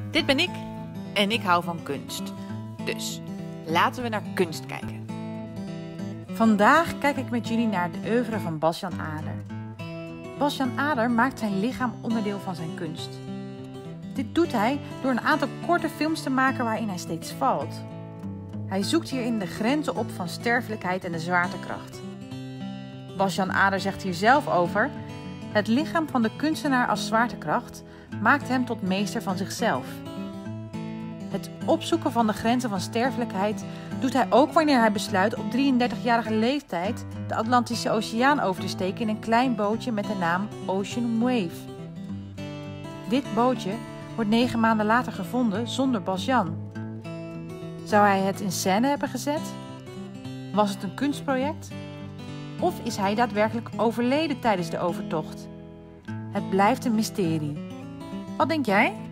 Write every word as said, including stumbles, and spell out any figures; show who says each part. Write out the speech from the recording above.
Speaker 1: Dit ben ik en ik hou van kunst. Dus laten we naar kunst kijken.
Speaker 2: Vandaag kijk ik met jullie naar de oeuvre van Bas-Jan Ader. Bas-Jan Ader maakt zijn lichaam onderdeel van zijn kunst. Dit doet hij door een aantal korte films te maken waarin hij steeds valt. Hij zoekt hierin de grenzen op van sterfelijkheid en de zwaartekracht. Bas-Jan Ader zegt hier zelf over: het lichaam van de kunstenaar als zwaartekracht maakt hem tot meester van zichzelf. Het opzoeken van de grenzen van sterfelijkheid doet hij ook wanneer hij besluit op drieëndertigjarige leeftijd de Atlantische Oceaan over te steken in een klein bootje met de naam Ocean Wave. Dit bootje wordt negen maanden later gevonden zonder Bas-Jan. Zou hij het in scène hebben gezet? Was het een kunstproject? Of is hij daadwerkelijk overleden tijdens de overtocht? Het blijft een mysterie. Wat denk jij?